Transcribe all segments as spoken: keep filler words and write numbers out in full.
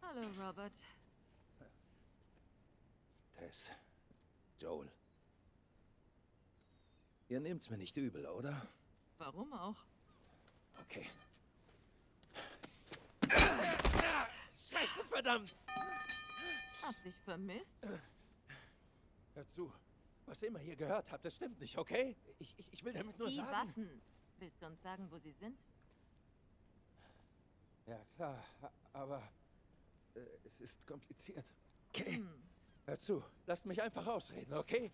Hallo, Robert. Tess. Joel. Ihr nehmt's mir nicht übel, oder? Warum auch? Okay. Scheiße, verdammt! Hab dich vermisst? Hört zu. Was ihr immer hier gehört habt, das stimmt nicht, okay? Ich, ich, ich will damit nur Die sagen... Waffen. Willst du uns sagen, wo sie sind? Ja, klar. Aber... Äh, es ist kompliziert. Okay. Hm. Hört zu. Lasst mich einfach ausreden, okay?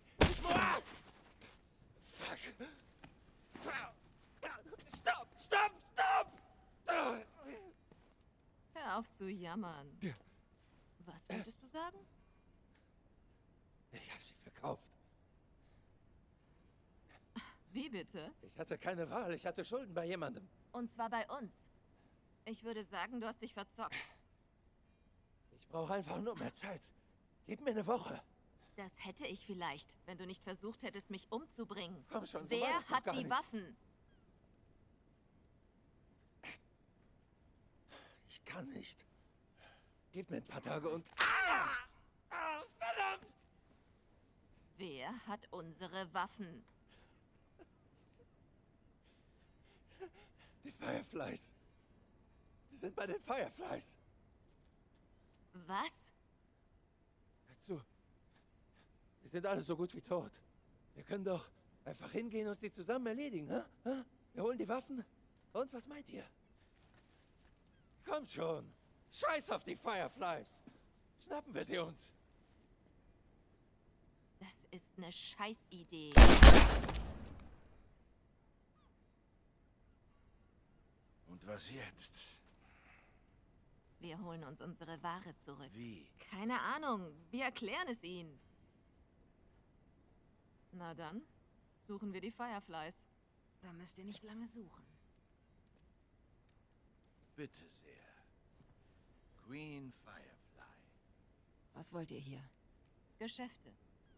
Fuck. Stopp! Stopp! Stopp! Hör auf zu jammern. Was wolltest du sagen? Ich habe sie verkauft. Wie bitte? Ich hatte keine Wahl. Ich hatte Schulden bei jemandem. Und zwar bei uns. Ich würde sagen, du hast dich verzockt. Ich brauche einfach nur mehr Zeit. Gib mir eine Woche. Das hätte ich vielleicht, wenn du nicht versucht hättest, mich umzubringen. Komm schon, so war Wer das doch hat gar die nicht. Waffen? Ich kann nicht. Gib mir ein paar Tage und... Ah! Ah, verdammt! Wer hat unsere Waffen? Die Fireflies. Sie sind bei den Fireflies. Was? Hör zu. Sie sind alle so gut wie tot. Wir können doch einfach hingehen und sie zusammen erledigen, hä? Hä? Wir holen die Waffen. Und was meint ihr? Komm schon. Scheiß auf die Fireflies. Schnappen wir sie uns. Das ist eine Scheißidee. Und was jetzt? Wir holen uns unsere Ware zurück. Wie? Keine Ahnung. Wir erklären es ihnen. Na dann, suchen wir die Fireflies. Da müsst ihr nicht lange suchen. Bitte sehr. Queen Firefly. Was wollt ihr hier? Geschäfte.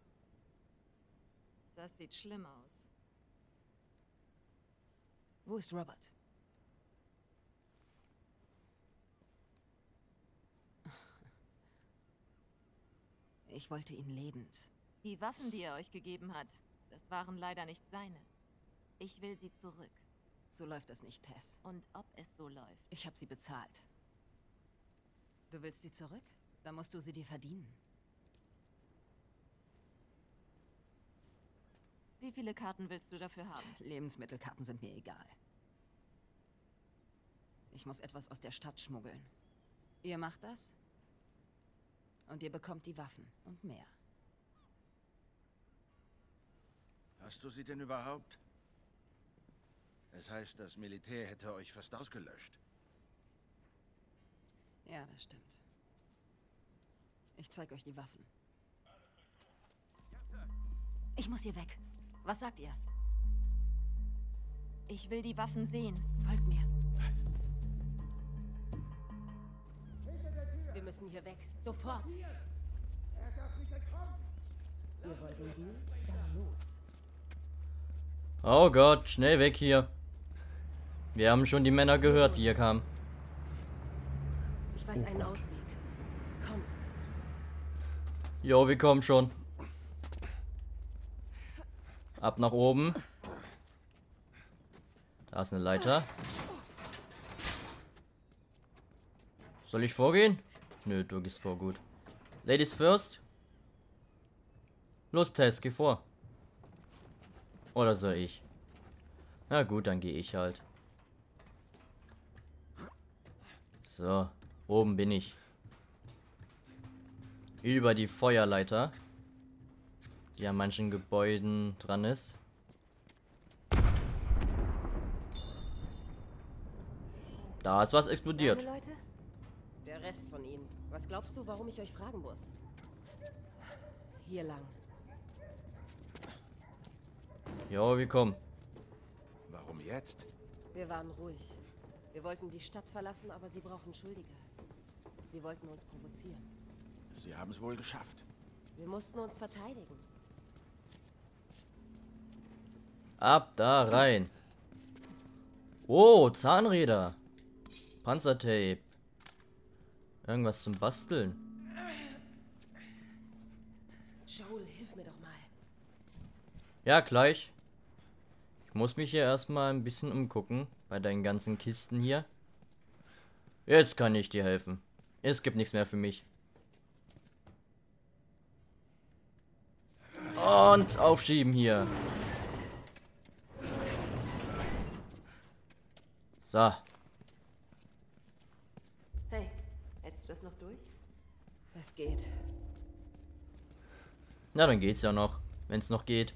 Das sieht schlimm aus. Wo ist Robert? Ich wollte ihn lebend. Die Waffen, die er euch gegeben hat, das waren leider nicht seine. Ich will sie zurück. So läuft das nicht, Tess. Und ob es so läuft. Ich habe sie bezahlt. Du willst sie zurück? Dann musst du sie dir verdienen. Wie viele Karten willst du dafür haben? Lebensmittelkarten sind mir egal. Ich muss etwas aus der Stadt schmuggeln. Ihr macht das? Und ihr bekommt die Waffen und mehr. Hast du sie denn überhaupt? Es heißt, das Militär hätte euch fast ausgelöscht. Ja, das stimmt. Ich zeige euch die Waffen. Ich muss hier weg. Was sagt ihr? Ich will die Waffen sehen. Folgt mir. Wir müssen hier weg. Sofort. Wir wollten die, dann los. Oh Gott, schnell weg hier. Wir haben schon die Männer gehört, die hier kamen. Ich weiß einen Ausweg. Kommt. Jo, wir kommen schon. Ab nach oben. Da ist eine Leiter. Soll ich vorgehen? Nö, du gehst vor, gut. Ladies first. Los, Tess, geh vor. Oder soll ich? Na gut, dann gehe ich halt. So, oben bin ich. Über die Feuerleiter, die an manchen Gebäuden dran ist. Da ist was explodiert. Deine Leute? Der Rest von ihnen. Was glaubst du, warum ich euch fragen muss? Hier lang. Jo, wir kommen. Warum jetzt? Wir waren ruhig. Wir wollten die Stadt verlassen, aber sie brauchen Schuldige. Sie wollten uns provozieren. Sie haben es wohl geschafft. Wir mussten uns verteidigen. Ab da rein. Oh, Zahnräder. Panzertape. Irgendwas zum Basteln. Joel, hilf mir doch mal. Ja, gleich. Ich muss mich hier erstmal ein bisschen umgucken bei deinen ganzen Kisten hier. Jetzt kann ich dir helfen. Es gibt nichts mehr für mich. Und aufschieben hier. So. Hey, hältst du das noch durch? Es geht. Na, dann geht's ja noch, wenn es noch geht.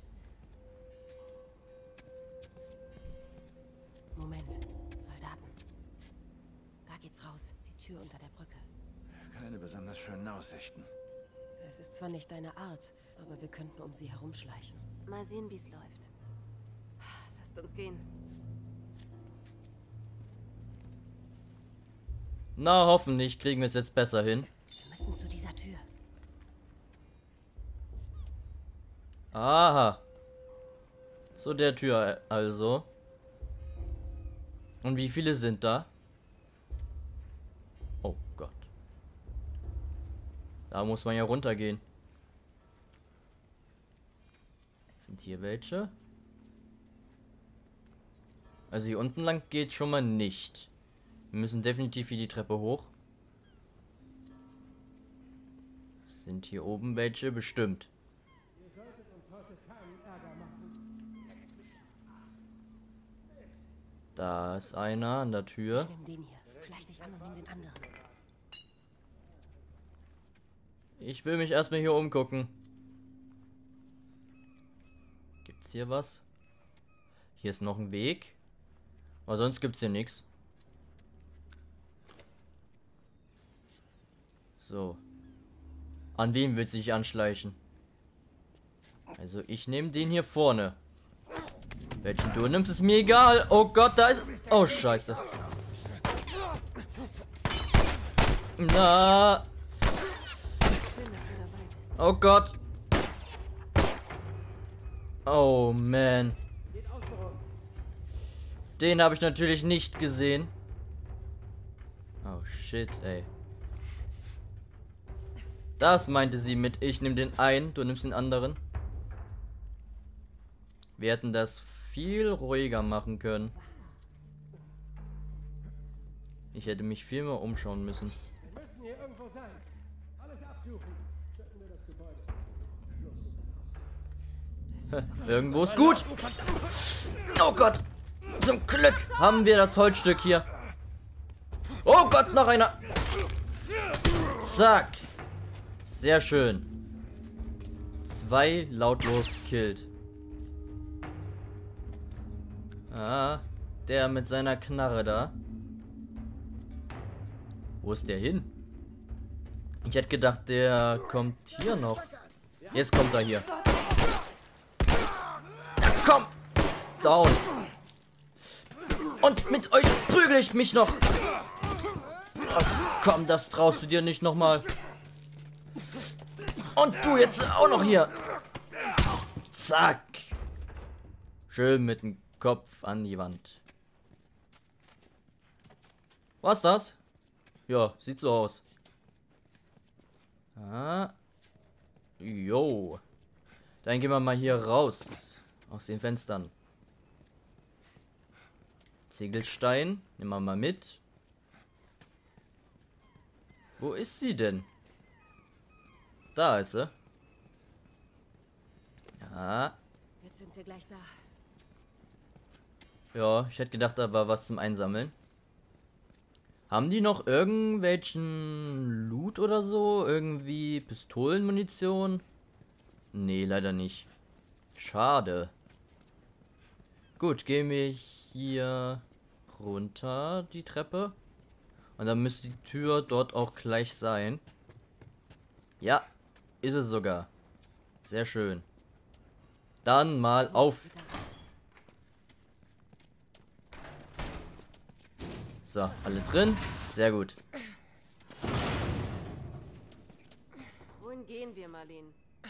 Moment, Soldaten. Da geht's raus. Die Tür unter der Brücke. Keine besonders schönen Aussichten. Es ist zwar nicht deine Art, aber wir könnten um sie herumschleichen. Mal sehen, wie es läuft. Lasst uns gehen. Na, hoffentlich kriegen wir es jetzt besser hin. Wir müssen zu dieser Tür. Aha. Zu der Tür also. Und wie viele sind da? Oh Gott. Da muss man ja runtergehen. Sind hier welche? Also hier unten lang geht schon mal nicht. Wir müssen definitiv hier die Treppe hoch. Sind hier oben welche? Bestimmt. Da ist einer an der Tür. Ich nimm den hier. Schleich dich an und nimm den anderen. Ich will mich erstmal hier umgucken. Gibt's hier was? Hier ist noch ein Weg. Aber sonst gibt's hier nichts. So. An wen will sich anschleichen? Also ich nehme den hier vorne. Welchen du nimmst, ist mir egal. Oh Gott, da ist... Oh, scheiße. Na. Oh Gott. Oh, man. Den habe ich natürlich nicht gesehen. Oh, shit, ey. Das meinte sie mit, ich nehme den einen, du nimmst den anderen. Wir hätten das viel ruhiger machen können. Ich hätte mich viel mehr umschauen müssen. Wir müssen hier irgendwo sein. Alles absuchen. Schütten wir das Gebäude. Irgendwo ist gut. Oh Gott. Zum Glück haben wir das Holzstück hier. Oh Gott, noch einer. Zack. Sehr schön. Zwei lautlos gekillt. Ah, der mit seiner Knarre da. Wo ist der hin? Ich hätte gedacht, der kommt hier noch. Jetzt kommt er hier. Ja, komm! Down. Und mit euch prügel ich mich noch. Ach, komm, das traust du dir nicht nochmal. Und du jetzt auch noch hier. Zack. Schön mit dem Kopf an die Wand. Was das? Ja, sieht so aus. Ah. Jo. Dann gehen wir mal hier raus. Aus den Fenstern. Ziegelstein. Nehmen wir mal mit. Wo ist sie denn? Da ist sie. Ja. Jetzt sind wir gleich da. Ja, ich hätte gedacht, da war was zum Einsammeln. Haben die noch irgendwelchen Loot oder so? Irgendwie Pistolenmunition? Nee, leider nicht. Schade. Gut, gehen wir hier runter die Treppe. Und dann müsste die Tür dort auch gleich sein. Ja, ist es sogar. Sehr schön. Dann mal auf. So, alle drin. Sehr gut. Wohin gehen wir, Marlene?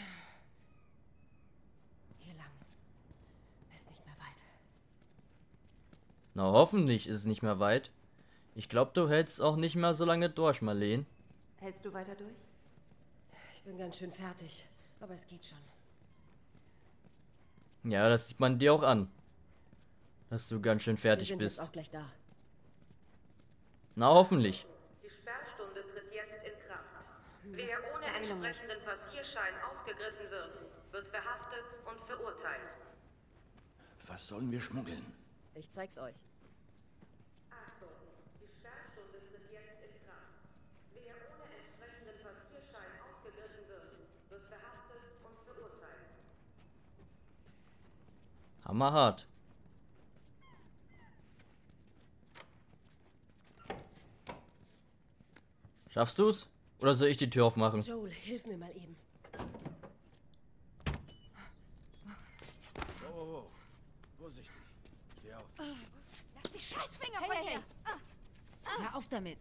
Hier lang. Ist nicht mehr weit. Na, hoffentlich ist es nicht mehr weit. Ich glaube, du hältst auch nicht mehr so lange durch, Marlene. Hältst du weiter durch? Ich bin ganz schön fertig, aber es geht schon. Ja, das sieht man dir auch an. Dass du ganz schön Wir fertig sind bist. jetzt auch gleich da. Na, hoffentlich. Die Sperrstunde tritt jetzt in Kraft. Wer ohne entsprechenden Passierschein aufgegriffen wird, wird verhaftet und verurteilt. Was sollen wir schmuggeln? Ich zeig's euch. Achtung, die Sperrstunde tritt jetzt in Kraft. Wer ohne entsprechenden Passierschein aufgegriffen wird, wird verhaftet und verurteilt. Hammerhart. Schaffst du's? Oder soll ich die Tür aufmachen? Joel, hilf mir mal eben. Oh, oh, oh. Vorsichtig. Steh auf. Lass die Scheißfinger von hey, mir! Hör auf damit!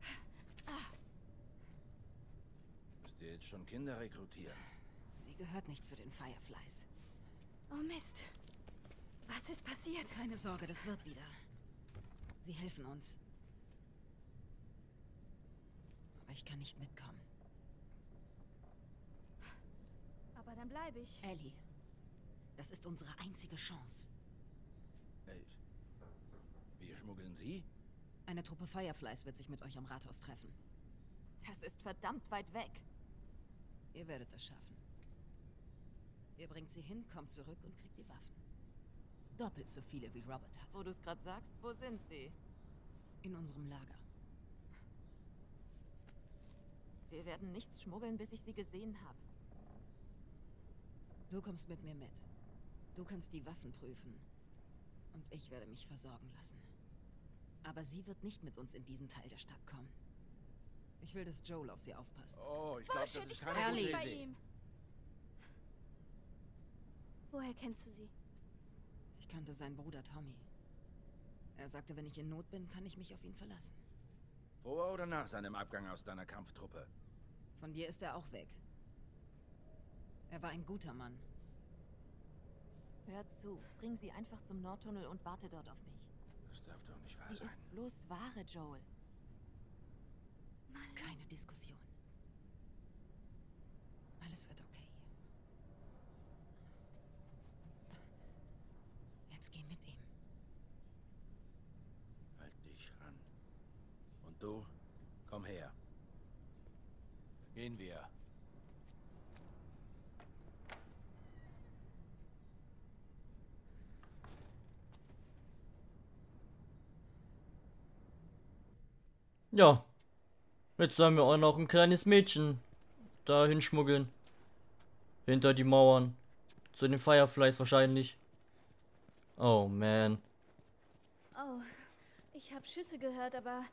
Müsst ihr jetzt schon Kinder rekrutieren? Sie gehört nicht zu den Fireflies. Oh Mist. Was ist passiert? Keine Sorge, das wird wieder. Sie helfen uns. Aber ich kann nicht mitkommen. Aber dann bleibe ich. Ellie, das ist unsere einzige Chance. Ey, wir schmuggeln sie? Eine Truppe Fireflies wird sich mit euch am Rathaus treffen. Das ist verdammt weit weg. Ihr werdet es schaffen. Ihr bringt sie hin, kommt zurück und kriegt die Waffen. Doppelt so viele wie Robert hat. Wo du es gerade sagst, wo sind sie? In unserem Lager. Wir werden nichts schmuggeln, bis ich sie gesehen habe. Du kommst mit mir mit. Du kannst die Waffen prüfen. Und ich werde mich versorgen lassen. Aber sie wird nicht mit uns in diesen Teil der Stadt kommen. Ich will, dass Joel auf sie aufpasst. Oh, ich glaube, das ist keine Ehrlich. gute Bei Idee. ihm. Woher kennst du sie? Ich kannte seinen Bruder Tommy. Er sagte, wenn ich in Not bin, kann ich mich auf ihn verlassen. Vor oder nach seinem Abgang aus deiner Kampftruppe? Von dir ist er auch weg. Er war ein guter Mann. Hör zu, bring sie einfach zum Nordtunnel und warte dort auf mich. Das darf doch nicht wahr Sie sein. ist bloß Ware, Joel. Keine Diskussion. Alles wird okay. Jetzt geh mit ihm. Halt dich ran. Und du? Komm her. Gehen wir. Ja. Jetzt sollen wir auch noch ein kleines Mädchen dahin schmuggeln. Hinter die Mauern. Zu den Fireflies wahrscheinlich. Oh man. Oh, ich habe Schüsse gehört, aber...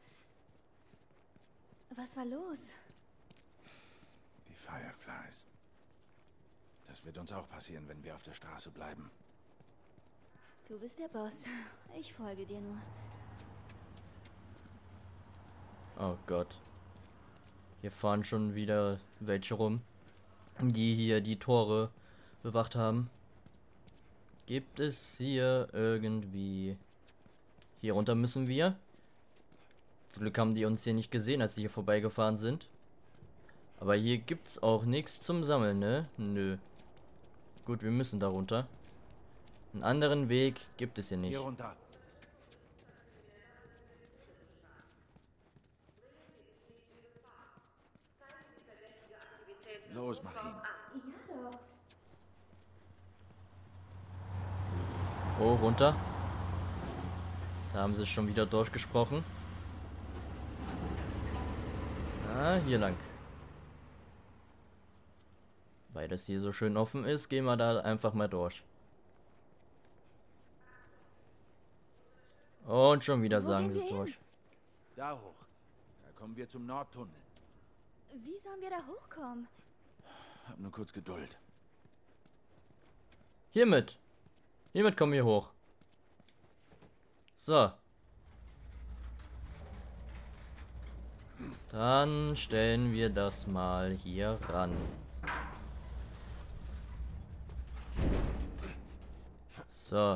Was war los? Die Fireflies. Das wird uns auch passieren, wenn wir auf der Straße bleiben. Du bist der Boss. Ich folge dir nur. Oh Gott. Hier fahren schon wieder welche rum, die hier die Tore bewacht haben. Gibt es hier irgendwie... Hier runter müssen wir. Zum Glück haben die uns hier nicht gesehen, als sie hier vorbeigefahren sind. Aber hier gibt's auch nichts zum Sammeln, ne? Nö. Gut, wir müssen da runter. Einen anderen Weg gibt es hier nicht. Hier runter. Los, mach ihn. Oh, runter. Da haben sie schon wieder durchgesprochen. Ah, hier lang. Weil das hier so schön offen ist, gehen wir da einfach mal durch. Und schon wieder Wo sagen gehen sie es wir durch. Da hoch. Da kommen wir zum Nordtunnel. Wie sollen wir da hochkommen? Hab nur kurz Geduld. Hiermit. Hiermit kommen wir hoch. So. Dann stellen wir das mal hier ran. So.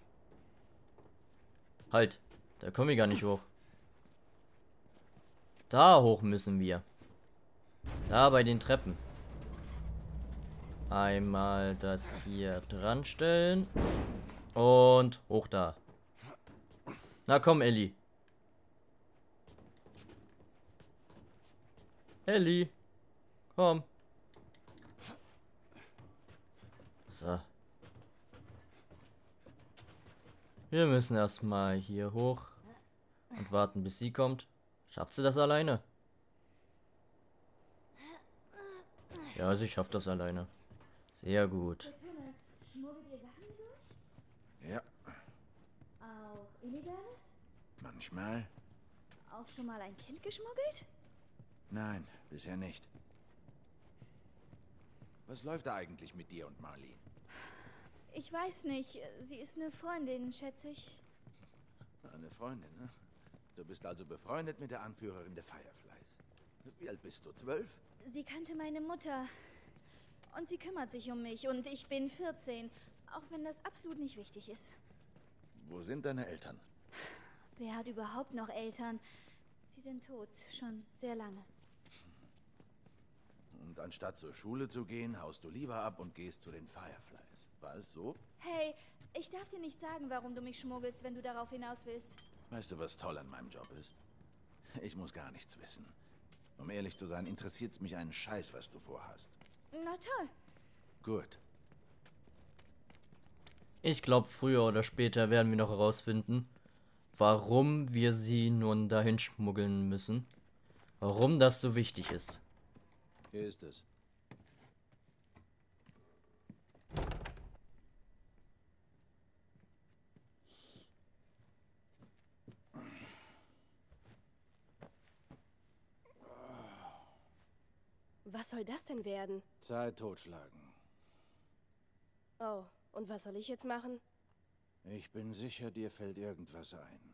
Halt. Da kommen wir gar nicht hoch. Da hoch müssen wir. Da bei den Treppen. Einmal das hier dran stellen. Und hoch da. Na komm, Ellie. Ellie. Komm. So. Wir müssen erstmal hier hoch und warten, bis sie kommt. Schafft sie das alleine? Ja, sie schafft das alleine. Sehr gut. Schmuggelt ihr Sachen durch? Ja, Auch Illegales? manchmal. Auch schon mal ein Kind geschmuggelt? Nein, bisher nicht. Was läuft da eigentlich mit dir und Marlene? Ich weiß nicht. Sie ist eine Freundin, schätze ich. Eine Freundin, ne? Du bist also befreundet mit der Anführerin der Fireflies. Wie alt bist du? Zwölf? Sie kannte meine Mutter. Und sie kümmert sich um mich. Und ich bin vierzehn. Auch wenn das absolut nicht wichtig ist. Wo sind deine Eltern? Wer hat überhaupt noch Eltern? Sie sind tot. Schon sehr lange. Und anstatt zur Schule zu gehen, haust du lieber ab und gehst zu den Fireflies. War es so? Hey, ich darf dir nicht sagen, warum du mich schmuggelst, wenn du darauf hinaus willst. Weißt du, was toll an meinem Job ist? Ich muss gar nichts wissen. Um ehrlich zu sein, interessiert es mich einen Scheiß, was du vorhast. Na toll. Gut. Ich glaube, früher oder später werden wir noch herausfinden, warum wir sie nun dahin schmuggeln müssen. Warum das so wichtig ist. Hier ist es. Was soll das denn werden? Zeit totschlagen. Oh, und was soll ich jetzt machen? Ich bin sicher, dir fällt irgendwas ein.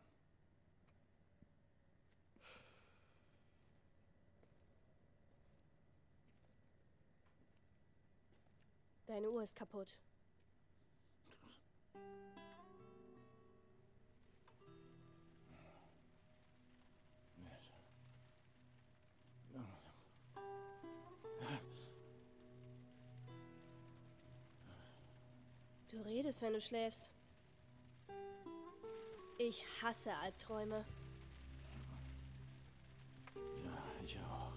Deine Uhr ist kaputt. Du redest, wenn du schläfst. Ich hasse Albträume. Ja, ich auch.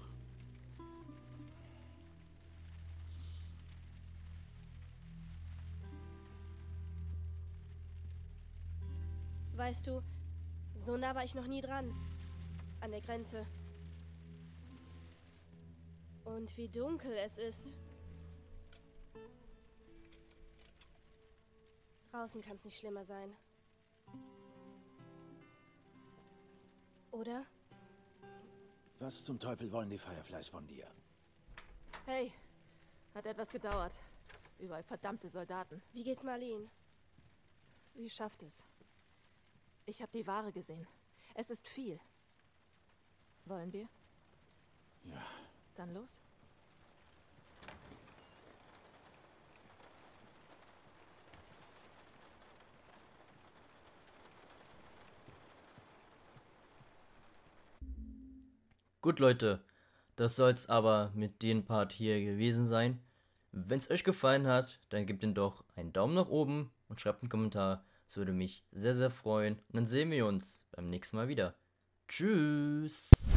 Weißt du, so nah war ich noch nie dran. An der Grenze. Und wie dunkel es ist. Draußen kann es nicht schlimmer sein. Oder? Was zum Teufel wollen die Fireflies von dir? Hey, hat etwas gedauert. Überall verdammte Soldaten. Wie geht's Marlene? Sie schafft es. Ich habe die Ware gesehen. Es ist viel. Wollen wir? Ja. Dann los. Gut, Leute, das soll's aber mit dem Part hier gewesen sein. Wenn es euch gefallen hat, dann gebt ihm doch einen Daumen nach oben und schreibt einen Kommentar. Das würde mich sehr, sehr freuen. Und dann sehen wir uns beim nächsten Mal wieder. Tschüss!